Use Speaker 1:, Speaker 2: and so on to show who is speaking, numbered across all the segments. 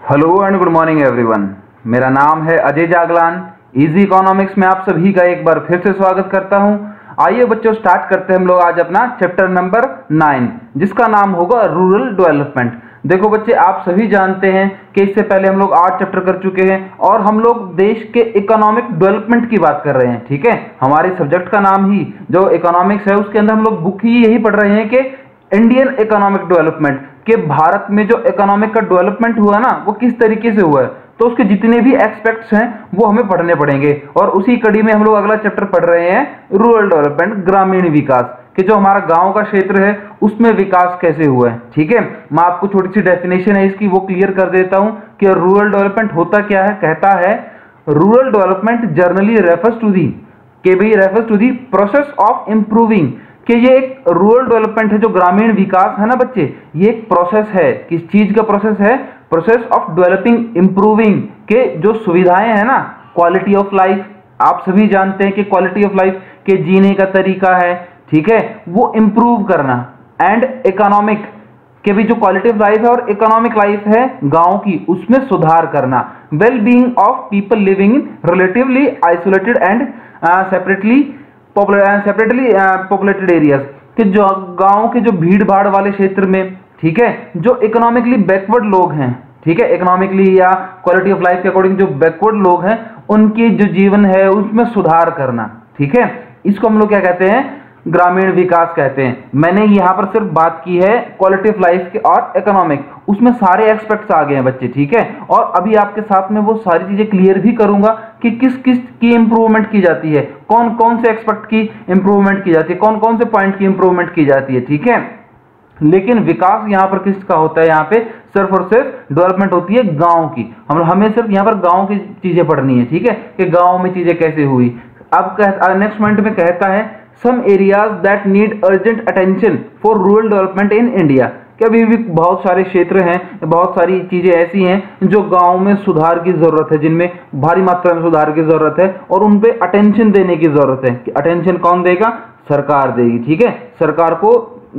Speaker 1: Hello and good morning everyone. मेरा नाम है अजय जागलान। इजी इकोनॉमिक्स में आप सभी का एक बार फिर से स्वागत करता हूं। आइए बच्चों, स्टार्ट करते हैं हम लोग आज अपना चैप्टर नंबर 9, जिसका नाम होगा रूरल डेवलपमेंट। देखो बच्चे, आप सभी जानते हैं कि इससे पहले हम लोग 8 चैप्टर कर चुके हैं और हम लोग देश के इकोनॉमिक डेवलपमेंट की बात कर रहे हैं। ठीक है, हमारे सब्जेक्ट का नाम ही जो इकोनॉमिक्स है, उसके अंदर हम लोग बुक ही यही पढ़ रहे हैं कि इंडियन इकोनॉमिक डेवलपमेंट, के भारत में जो इकोनॉमिक का डेवलपमेंट हुआ ना, वो किस तरीके से हुआ है, तो उसके जितने भी एस्पेक्ट्स हैं वो हमें पढ़ने पड़ेंगे। और उसी कड़ी में हम लोग अगला चैप्टर पढ़ रहे हैं रूरल डेवलपमेंट, ग्रामीण विकास, कि जो हमारा गांव का क्षेत्र है उसमें विकास कैसे हुआ है। ठीक है, मैं आपको छोटी सी डेफिनेशन है इसकी वो क्लियर कर देता हूं कि रूरल डेवलपमेंट होता क्या है। कहता है rural development generally refers to the process of improving, कि ये एक रूरल डेवलपमेंट है, जो ग्रामीण विकास है ना बच्चे, ये एक प्रोसेस है। किस चीज का प्रोसेस है? प्रोसेस ऑफ डेवलपिंग, इंप्रूविंग, के जो सुविधाएं है ना, क्वालिटी ऑफ लाइफ, आप सभी जानते हैं कि क्वालिटी ऑफ लाइफ के जीने का तरीका है, ठीक है, वो इंप्रूव करना। एंड इकोनॉमिक के भी जो क्वालिटी ऑफ लाइफ है और इकोनॉमिक लाइफ है गांव की, उसमें सुधार करना। Well being of people living in relatively isolated and separately populated areas, कि जो गांव के जो भीड़ भाड़ वाले क्षेत्र में, ठीक है, जो इकोनॉमिकली बैकवर्ड लोग हैं, ठीक है, इकोनॉमिकली या क्वालिटी ऑफ लाइफ के अकॉर्डिंग जो बैकवर्ड लोग हैं, उनकी जो जीवन है उसमें सुधार करना। ठीक है, इसको हम लोग क्या कहते हैं? ग्रामीण विकास कहते हैं। मैंने यहां पर सिर्फ बात की है क्वालिटी ऑफ लाइफ के और इकोनॉमिक, उसमें सारे एस्पेक्ट्स आ गए हैं बच्चे। ठीक है, और अभी आपके साथ में वो सारी चीजें क्लियर भी करूंगा कि किस किस की इंप्रूवमेंट की जाती है, कौन कौन से एस्पेक्ट की इंप्रूवमेंट की जाती है, कौन कौन से पॉइंट की इंप्रूवमेंट की जाती है। ठीक है, लेकिन विकास यहाँ पर किसका होता है? यहाँ पे सिर्फ और सिर्फ डेवलपमेंट होती है गांव की। हमें सिर्फ यहाँ पर गांव की चीजें पढ़नी है। ठीक है, कि गांव में चीजें कैसे हुई। अब नेक्स्ट पॉइंट में कहता है some areas that need urgent attention for rural development in India, कि अभी भी बहुत सारे क्षेत्र हैं, बहुत सारी चीजें ऐसी हैं जो गांव में सुधार की जरूरत है, जिनमें भारी मात्रा में सुधार की जरूरत है और उन पे अटेंशन देने की जरूरत है। कि अटेंशन कौन देगा? सरकार देगी। ठीक है, सरकार को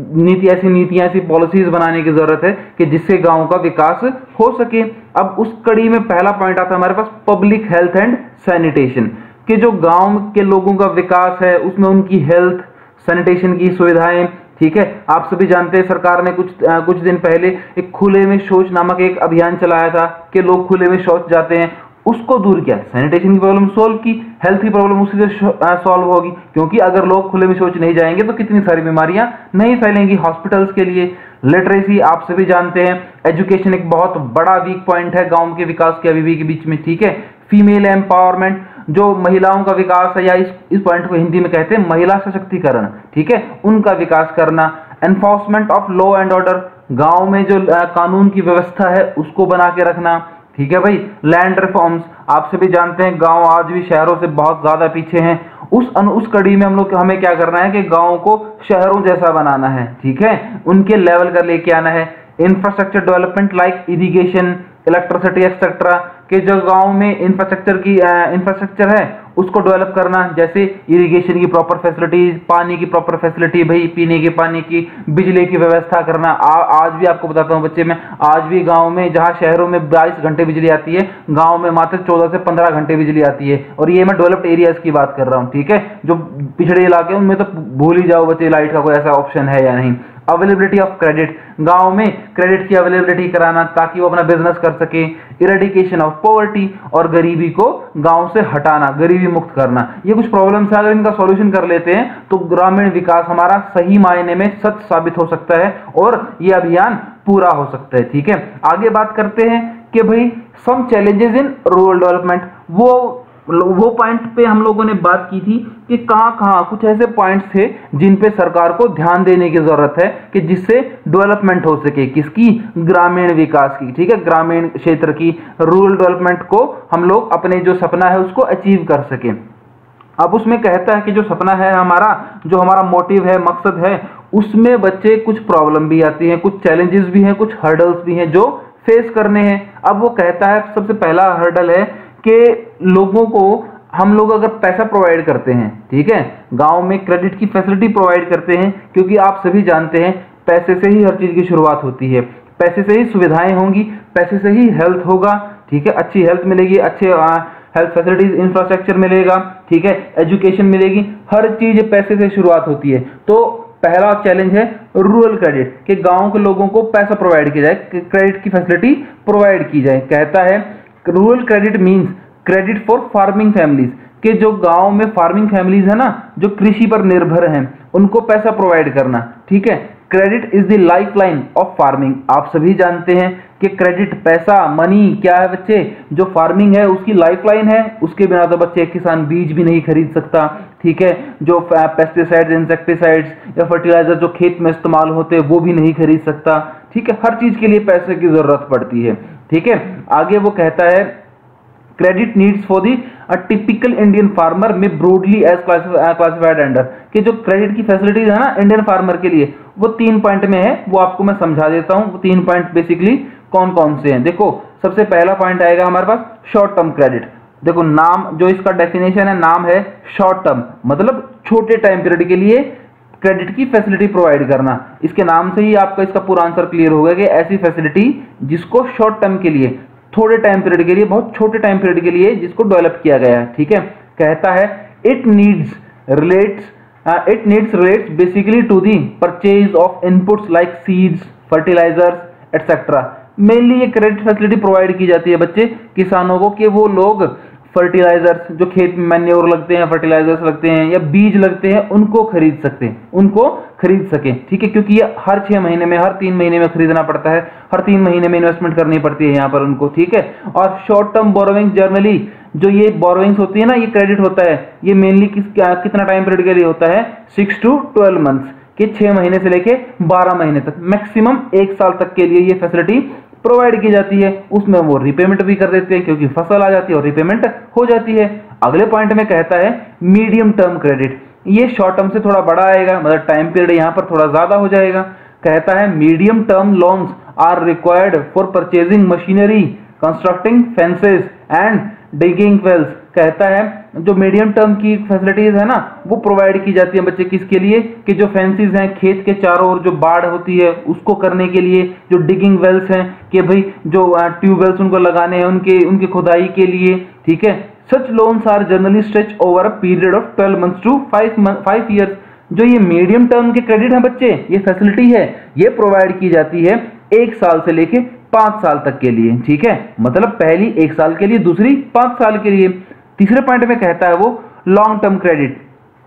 Speaker 1: नीतियां ऐसी पॉलिसीज बनाने की जरूरत है कि जिससे गांव का विकास हो सके। अब उस कड़ी में पहला पॉइंट आता है हमारे पास पब्लिक हेल्थ एंड सैनिटेशन, कि जो गांव के लोगों का विकास है उसमें उनकी हेल्थ, सैनिटेशन की सुविधाएं। ठीक है, आप सभी जानते हैं सरकार ने कुछ दिन पहले एक खुले में शौच नामक एक अभियान चलाया था कि लोग खुले में शौच जाते हैं, उसको दूर किया, सैनिटेशन की प्रॉब्लम सॉल्व की, हेल्थ की प्रॉब्लम उसी से सॉल्व होगी, क्योंकि अगर लोग खुले में शौच नहीं जाएंगे तो कितनी सारी बीमारियां नहीं फैलेंगी हॉस्पिटल्स के लिए। लिटरेसी आप सभी जानते हैं, एजुकेशन एक बहुत बड़ा वीक पॉइंट है गांव के विकास के अभी भी के बीच में। ठीक है, फीमेल एम्पावरमेंट, जो महिलाओं का विकास है, या इस पॉइंट को हिंदी में कहते हैं महिला सशक्तिकरण। ठीक है, उनका विकास करना। Enforcement of law and order, गांव में जो कानून की व्यवस्था है उसको बना के रखना। ठीक है भाई, लैंड रिफॉर्म्स, आप सभी जानते हैं गांव आज भी शहरों से बहुत ज्यादा पीछे हैं। उस कड़ी में हमें क्या करना है कि गांव को शहरों जैसा बनाना है। ठीक है, उनके लेवल का लेके आना है। Infrastructure development like irrigation, electricity etcetera, के जो गांव में इंफ्रास्ट्रक्चर है उसको डेवलप करना, जैसे इरिगेशन की प्रॉपर फैसिलिटीज, पानी की प्रॉपर फैसिलिटी, भाई पीने के पानी की, बिजली की व्यवस्था करना। आज भी आपको बताता हूं बच्चे, मैं आज भी गांव में, जहां शहरों में 22 घंटे बिजली आती है, गांव में मात्र 14 से 15 घंटे बिजली आती है। और ये मैं डेवलप्ड एरियाज की बात कर रहा हूँ। ठीक है, जो पिछड़े इलाके उनमें तो भूल ही जाओ बच्चे, लाइट का कोई ऐसा ऑप्शन है या नहीं। अवेलेबिलिटी ऑफ क्रेडिट, गांव में क्रेडिट की अवेलेबिलिटी कराना ताकि वो अपना बिजनेस कर सके। इरेडिकेशन ऑफ पॉवर्टी, और गरीबी को गांव से हटाना, गरीबी मुक्त करना। ये कुछ प्रॉब्लम्स है, अगर इनका सॉल्यूशन कर लेते हैं तो ग्रामीण विकास हमारा सही मायने में सत्य साबित हो सकता है और ये अभियान पूरा हो सकता है। ठीक है, आगे बात करते हैं कि भाई some challenges in rural development. वो पॉइंट पे हम लोगों ने बात की थी कि कहां कुछ ऐसे पॉइंट्स थे जिन पे सरकार को ध्यान देने की जरूरत है कि जिससे डेवलपमेंट हो सके, किसकी? ग्रामीण विकास की। ठीक है, ग्रामीण क्षेत्र की, रूरल डेवलपमेंट को हम लोग अपने जो सपना है उसको अचीव कर सके। अब उसमें कहता है कि जो सपना है हमारा, जो हमारा मोटिव है, मकसद है, उसमें बच्चे कुछ प्रॉब्लम भी आती है, कुछ चैलेंजेस भी हैं, कुछ हर्डल्स भी हैं जो फेस करने हैं। अब वो कहता है सबसे पहला हर्डल है कि लोगों को हम लोग अगर पैसा प्रोवाइड करते हैं, ठीक है, गांव में क्रेडिट की फैसिलिटी प्रोवाइड करते हैं, क्योंकि आप सभी जानते हैं पैसे से ही हर चीज की शुरुआत होती है। पैसे से ही सुविधाएं होंगी, पैसे से ही हेल्थ होगा, ठीक है, अच्छी हेल्थ मिलेगी, अच्छे हेल्थ फैसिलिटीज, इंफ्रास्ट्रक्चर मिलेगा, ठीक है, एजुकेशन मिलेगी, हर चीज पैसे से शुरुआत होती है। तो पहला चैलेंज है रूरल क्रेडिट, कि गांव के लोगों को पैसा प्रोवाइड किया जाए, क्रेडिट की फैसिलिटी प्रोवाइड की जाए। कहता है rural credit means credit for farming families, कि जो गांव में फार्मिंग फैमिलीज है ना, जो कृषि पर निर्भर हैं, उनको पैसा प्रोवाइड करना, ठीक है। Credit is the lifeline of farming. आप सभी जानते हैं कि क्रेडिट, पैसा, मनी क्या है बच्चे, जो फार्मिंग है उसकी लाइफलाइन है। उसके बिना तो बच्चे किसान बीज भी नहीं खरीद सकता, ठीक है, जो पेस्टिसाइड्स, इंसेक्टिसाइड्स या फर्टिलाइजर जो खेत में इस्तेमाल होते हैं वो भी नहीं खरीद सकता, ठीक है। हर चीज के लिए पैसे की जरूरत पड़ती है, ठीक है। आगे वो कहता है credit needs for the typical Indian farmer में ब्रॉडली एज क्लासिफाइड अंडर, कि जो क्रेडिट की फैसिलिटीज है ना इंडियन फार्मर के लिए, वो 3 पॉइंट में है, वो आपको मैं समझा देता हूं। वो 3 पॉइंट बेसिकली कौन कौन से हैं। देखो, सबसे पहला पॉइंट आएगा हमारे पास शॉर्ट टर्म क्रेडिट। देखो, नाम जो इसका डेफिनेशन है, नाम है शॉर्ट टर्म, मतलब छोटे टाइम पीरियड के लिए क्रेडिट की फैसिलिटी प्रोवाइड करना। इसके नाम से ही आपका इसका पूरा आंसर क्लियर होगा कि ऐसी फैसिलिटी जिसको शॉर्ट टर्म के लिए, थोड़े टाइम पीरियड के लिए, बहुत छोटे टाइम पीरियड के लिए जिसको डेवलप किया गया है, ठीक है। कहता है it needs relates basically to the purchase of inputs like seeds, fertilizers etcetera. Mainly ये क्रेडिट फैसिलिटी प्रोवाइड की जाती है बच्चे किसानों को, कि वो लोग फर्टिलाइजर्स, जो खेत में मैन्योर लगते हैं, फर्टिलाइजर्स लगते हैं या बीज लगते हैं, उनको खरीद सके, ठीक है। क्योंकि ये हर 6 महीने में, हर 3 महीने में खरीदना पड़ता है, हर 3 महीने में इन्वेस्टमेंट करनी पड़ती है यहाँ पर उनको, ठीक है। और शॉर्ट टर्म बोरोइंग, जर्नली जो ये बोरोइंग्स होती है ना, ये क्रेडिट होता है, ये मेनली कितना टाइम पीरियड के लिए होता है, 6 to 12 मंथ्स, के 6 महीने से लेके 12 महीने तक, मैक्सिमम 1 साल तक के लिए ये फैसिलिटी प्रोवाइड की जाती है। उसमें वो रिपेमेंट भी कर देते हैं, क्योंकि फसल आ जाती है और रिपेमेंट हो जाती है। अगले पॉइंट में कहता है मीडियम टर्म क्रेडिट, ये शॉर्ट टर्म से थोड़ा बड़ा आएगा, मतलब टाइम पीरियड यहाँ पर थोड़ा ज्यादा हो जाएगा। कहता है medium term loans are required for purchasing machinery, constructing fences and digging wells. कहता है जो मीडियम टर्म की फैसिलिटीज है ना, वो प्रोवाइड की जाती है बच्चे किसके लिए, कि जो फेंसेस हैं, खेत के चारों ओर जो बाढ़ होती है उसको करने के लिए, जो डिगिंग वेल्स हैं, कि भाई जो ट्यूबवेल्स उनको लगाने हैं, उनकी खुदाई के लिए, ठीक है। Such loans are generally stretch over a period of 12 months to 5 years. जो ये मीडियम टर्म के क्रेडिट है बच्चे, ये फैसिलिटी है, ये प्रोवाइड की जाती है 1 साल से लेके 5 साल तक के लिए, ठीक है। मतलब पहली 1 साल के लिए, दूसरी 5 साल के लिए। तीसरे पॉइंट में कहता है वो लॉन्ग टर्म क्रेडिट।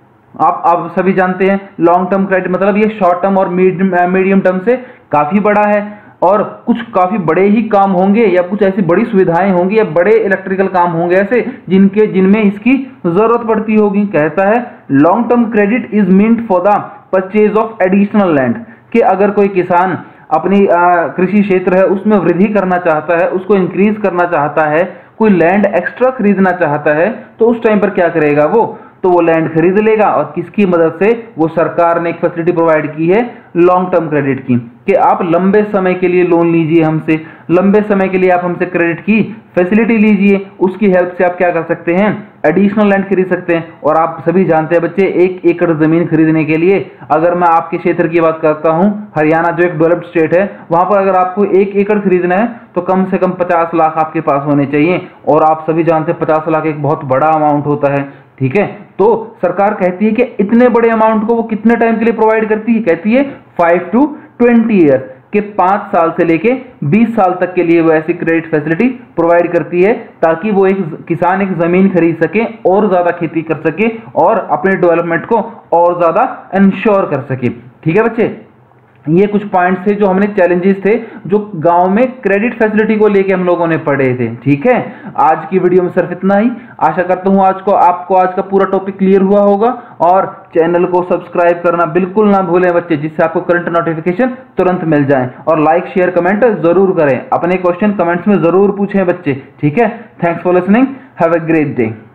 Speaker 1: आप सभी जानते हैं लॉन्ग टर्म क्रेडिट मतलब ये शॉर्ट टर्म और मीडियम टर्म से काफी बड़ा है, और कुछ काफी बड़े ही काम होंगे, या कुछ ऐसी बड़ी सुविधाएं होंगी, या बड़े इलेक्ट्रिकल काम होंगे ऐसे जिनमें इसकी जरूरत पड़ती होगी। कहता है long term credit is meant for the purchase of additional land, कि अगर कोई किसान अपनी कृषि क्षेत्र है उसमें वृद्धि करना चाहता है, उसको इंक्रीज करना चाहता है, कोई लैंड एक्स्ट्रा खरीदना चाहता है, तो उस टाइम पर क्या करेगा वो लैंड खरीद लेगा। और किसकी मदद से, वो सरकार ने एक फैसिलिटी प्रोवाइड की है लॉन्ग टर्म क्रेडिट की, कि आप लंबे समय के लिए लोन लीजिए हमसे, लंबे समय के लिए आप हमसे क्रेडिट की फैसिलिटी लीजिए, उसकी हेल्प से आप क्या कर सकते हैं, एडिशनल लैंड खरीद सकते हैं। और आप सभी जानते हैं बच्चे, 1 एकड़ जमीन खरीदने के लिए, अगर मैं आपके क्षेत्र की बात करता हूं, हरियाणा जो एक डेवलप्ड स्टेट है, वहां पर अगर आपको 1 एकड़ खरीदना है तो कम से कम 50 लाख आपके पास होने चाहिए। और आप सभी जानते हैं 50 लाख एक बहुत बड़ा अमाउंट होता है, ठीक है। तो सरकार कहती है कि इतने बड़े अमाउंट को वो कितने टाइम के लिए प्रोवाइड करती है, कहती है 5 to 20 ईयर्स, के 5 साल से लेके 20 साल तक के लिए वो ऐसी क्रेडिट फैसिलिटी प्रोवाइड करती है, ताकि वो एक किसान एक जमीन खरीद सके और ज्यादा खेती कर सके और अपने डेवलपमेंट को और ज्यादा इंश्योर कर सके, ठीक है बच्चे। ये कुछ पॉइंट्स थे जो हमने चैलेंजेस थे जो गांव में क्रेडिट फैसिलिटी को लेके हम लोगों ने पढ़े थे, ठीक है। आज की वीडियो में सिर्फ इतना ही। आशा करता हूं आपको आज का पूरा टॉपिक क्लियर हुआ होगा, और चैनल को सब्सक्राइब करना बिल्कुल ना भूलें बच्चे, जिससे आपको करंट नोटिफिकेशन तुरंत मिल जाए। और लाइक शेयर कमेंट जरूर करें, अपने क्वेश्चन कमेंट्स में जरूर पूछें बच्चे, ठीक है। Thanks for listening, have a great day.